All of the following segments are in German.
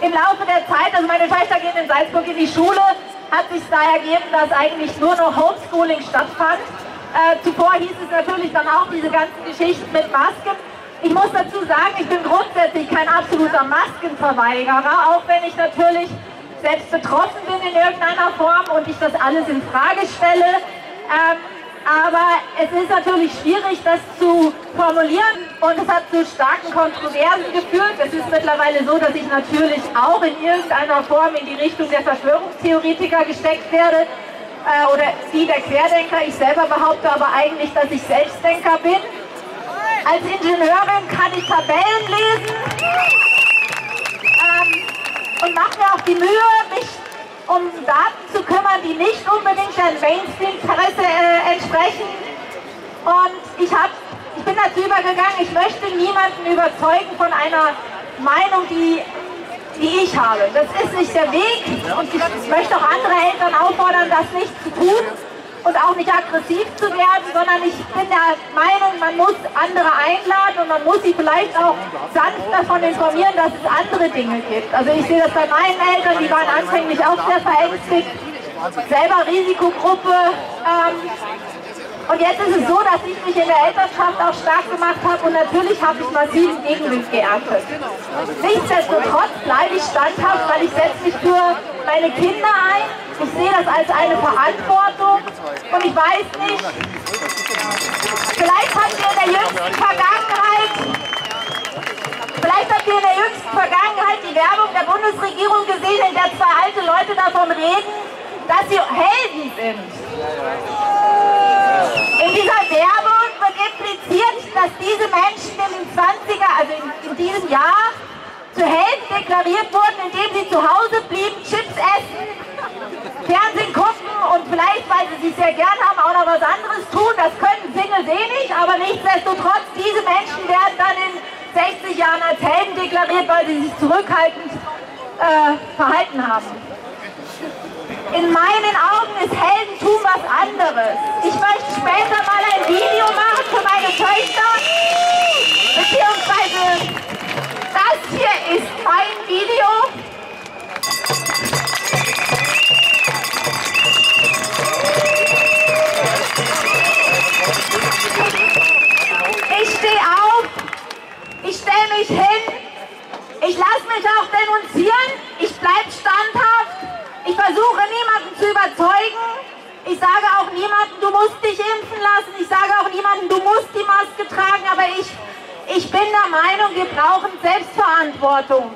Im Laufe der Zeit, also meine Töchter gehen in Salzburg in die Schule, hat sich da ergeben, dass eigentlich nur noch Homeschooling stattfand. Zuvor hieß es natürlich dann auch diese ganzen Geschichten mit Masken. Ich muss dazu sagen, ich bin grundsätzlich kein absoluter Maskenverweigerer, auch wenn ich natürlich selbst betroffen bin in irgendeiner Form und ich das alles in Frage stelle. Aber es ist natürlich schwierig, das zu formulieren und es hat zu starken Kontroversen geführt. Es ist mittlerweile so, dass ich natürlich auch in irgendeiner Form in die Richtung der Verschwörungstheoretiker gesteckt werde oder die der Querdenker. Ich selber behaupte aber eigentlich, dass ich Selbstdenker bin. Als Ingenieurin kann ich Tabellen lesen und mache mir auch die Mühe, mich um Daten zu kümmern, die nicht unbedingt einem Mainstream-Interesse entsprechen. Und ich bin dazu übergegangen, ich möchte niemanden überzeugen von einer Meinung, die ich habe. Das ist nicht der Weg und ich möchte auch andere Eltern auffordern, das nicht zu tun und auch nicht aggressiv zu werden, sondern ich bin der Meinung, man muss andere einladen und man muss sie vielleicht auch sanft davon informieren, dass es andere Dinge gibt. Also ich sehe das bei meinen Eltern, die waren anfänglich auch sehr verängstigt, selber Risikogruppe. Und jetzt ist es so, dass ich mich in der Elternschaft auch stark gemacht habe und natürlich habe ich massiven Gegenwind geerntet. Nichtsdestotrotz bleibe ich standhaft, weil ich setze mich für meine Kinder ein. Ich sehe das als eine Verantwortung und ich weiß nicht, vielleicht habt ihr in der jüngsten Vergangenheit die Werbung der Bundesregierung gesehen, in der zwei alte Leute davon reden, dass sie Helden sind. In dieser Werbung wird impliziert, dass diese Menschen in den 20er, also in diesem Jahr, zu Helden deklariert wurden, indem sie zu Hause blieben, Chips essen, Fernsehen gucken und vielleicht, weil sie sich sehr gern haben, auch noch was anderes tun. Das können Singles eh nicht, aber nichtsdestotrotz, diese Menschen werden dann in 60 Jahren als Helden deklariert, weil sie sich zurückhaltend verhalten haben. In meinen Augen ist Heldentum was anderes. Ich möchte später mal ein Video machen für meine Töchter, beziehungsweise das hier ist mein Video. Ich stehe auf, ich stelle mich hin, ich lasse mich auch denunzieren, ich bleibe standhaft. Ich versuche niemanden zu überzeugen. Ich sage auch niemandem, du musst dich impfen lassen. Ich sage auch niemandem, du musst die Maske tragen. Aber ich bin der Meinung, wir brauchen Selbstverantwortung.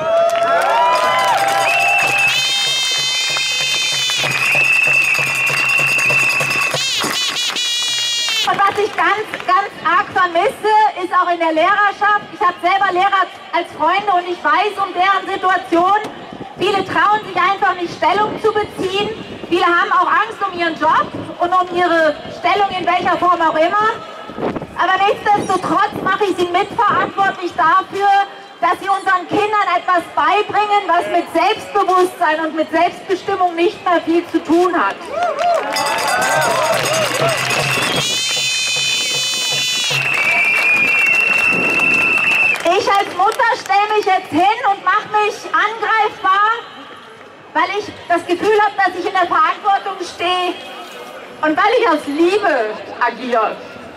Und was ich ganz arg vermisse, ist auch in der Lehrerschaft. Ich habe selber Lehrer als Freunde und ich weiß um deren Situation. Viele trauen sich einfach nicht, Stellung zu beziehen. Viele haben auch Angst um ihren Job und um ihre Stellung in welcher Form auch immer. Aber nichtsdestotrotz mache ich sie mitverantwortlich dafür, dass sie unseren Kindern etwas beibringen, was mit Selbstbewusstsein und mit Selbstbestimmung nicht mehr viel zu tun hat. Ich als Mutter stelle mich jetzt hin und mache mich angreifbar, weil ich das Gefühl habe, dass ich in der Verantwortung stehe und weil ich aus Liebe agiere.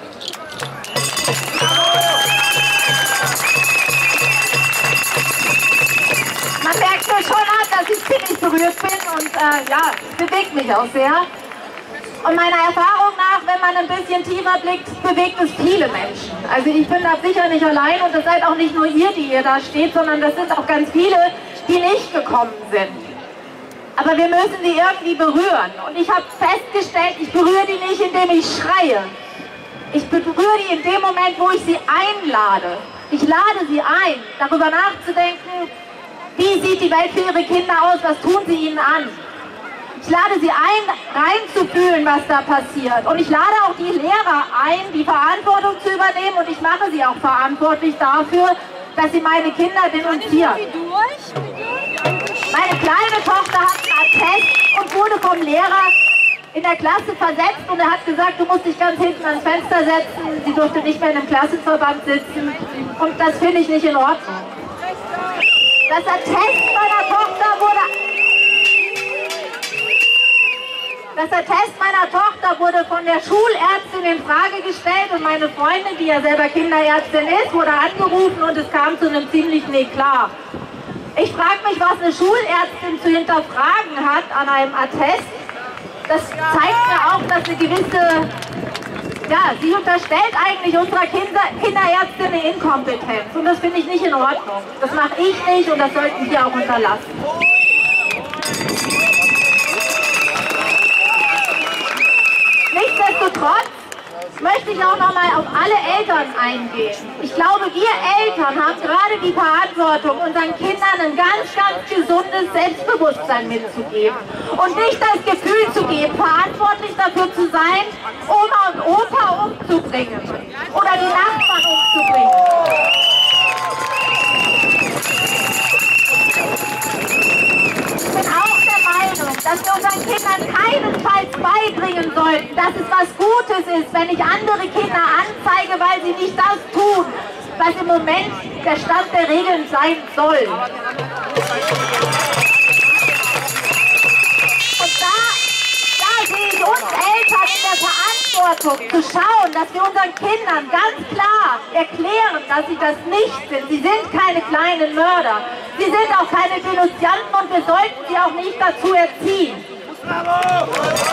Man merkt mir schon an, dass ich ziemlich berührt bin und ja, es bewegt mich auch sehr. Und meiner Erfahrung nach, wenn man ein bisschen tiefer blickt, bewegt es viele Menschen. Also ich bin da sicher nicht allein und das seid auch nicht nur ihr, die ihr da steht, sondern das sind auch ganz viele, die nicht gekommen sind. Aber wir müssen sie irgendwie berühren. Und ich habe festgestellt, ich berühre die nicht, indem ich schreie. Ich berühre die in dem Moment, wo ich sie einlade. Ich lade sie ein, darüber nachzudenken, wie sieht die Welt für ihre Kinder aus, was tun sie ihnen an. Ich lade sie ein, reinzufühlen, was da passiert. Und ich lade auch die Lehrer ein, die Verantwortung zu übernehmen. Und ich mache sie auch verantwortlich dafür, dass sie meine Kinder denunzieren. Meine kleine Tochter hat einen Attest und wurde vom Lehrer in der Klasse versetzt. Und er hat gesagt, du musst dich ganz hinten ans Fenster setzen. Sie durfte nicht mehr in einem Klassenverband sitzen. Und das finde ich nicht in Ordnung. Das Attest meiner Tochter wurde von der Schulärztin in Frage gestellt und meine Freundin, die ja selber Kinderärztin ist, wurde angerufen und es kam zu einem ziemlichen Eklat. Ich frage mich, was eine Schulärztin zu hinterfragen hat an einem Attest. Das zeigt mir auch, dass eine gewisse, ja, sie unterstellt eigentlich unserer Kinderärztin eine Inkompetenz und das finde ich nicht in Ordnung. Das mache ich nicht und das sollten Sie auch unterlassen. Nichtsdestotrotz möchte ich auch noch mal auf alle Eltern eingehen. Ich glaube, wir Eltern haben gerade die Verantwortung, unseren Kindern ein ganz, ganz gesundes Selbstbewusstsein mitzugeben. Und nicht das Gefühl zu geben, verantwortlich dafür zu sein, Oma und Opa umzubringen oder die Nachbarn umzubringen. Ich bin auch der Meinung, dass wir unseren Kindern keinesfalls beibringen sollten, dass es was Gutes ist, wenn ich andere Kinder anzeige, weil sie nicht das tun, was im Moment der Stand der Regeln sein soll. Und da sehe ich uns Eltern in der Verantwortung, zu schauen, dass wir unseren Kindern ganz klar erklären, dass sie das nicht sind. Sie sind keine kleinen Mörder. Sie sind auch keine Denunzianten und wir sollten sie auch nicht dazu erziehen. Bravo!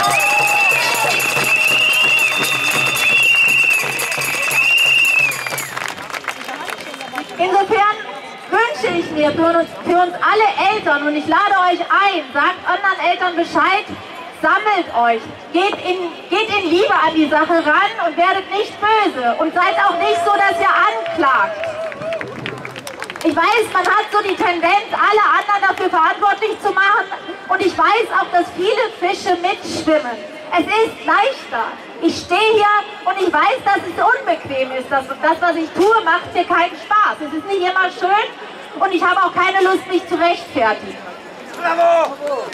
Insofern wünsche ich mir für uns alle Eltern, und ich lade euch ein, sagt anderen Eltern Bescheid, sammelt euch, geht in Liebe an die Sache ran und werdet nicht böse und seid auch nicht so, dass ihr anklagt. Ich weiß, man hat so die Tendenz, alle anderen dafür verantwortlich zu machen und ich weiß auch, dass viele Fische mitschwimmen. Es ist leichter. Ich stehe hier und ich weiß, dass es unbequem ist. Das, was ich tue, macht mir keinen Spaß. Es ist nicht immer schön und ich habe auch keine Lust, mich zu rechtfertigen. Bravo!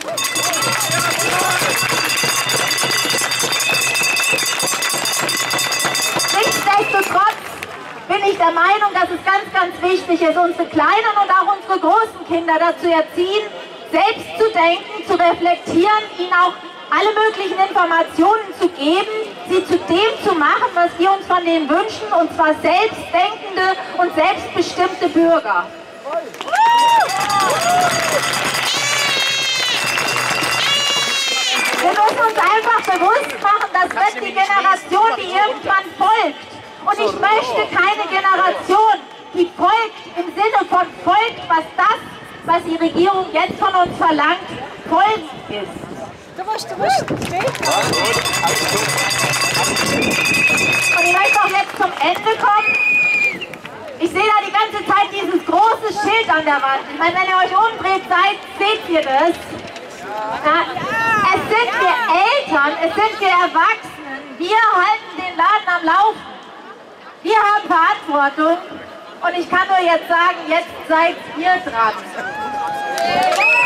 Nichtsdestotrotz bin ich der Meinung, dass es ganz, ganz wichtig ist, unsere kleinen und auch unsere großen Kinder dazu erziehen, selbst zu denken, zu reflektieren, ihnen auch alle möglichen Informationen zu geben, sie zu dem zu machen, was wir uns von denen wünschen, und zwar selbstdenkende und selbstbestimmte Bürger. Wir müssen uns einfach bewusst machen, das wird die Generation, die irgendwann folgt. Und ich möchte keine Generation, die folgt im Sinne von folgt, was die Regierung jetzt von uns verlangt, folgend ist. Und ich möchte auch jetzt zum Ende kommen. Ich sehe da die ganze Zeit dieses große Schild an der Wand. Ich meine, wenn ihr euch umdreht seht ihr das. Ja, es sind wir Eltern, es sind wir Erwachsenen. Wir halten den Laden am Laufen. Wir haben Verantwortung und ich kann nur jetzt sagen, jetzt seid ihr dran.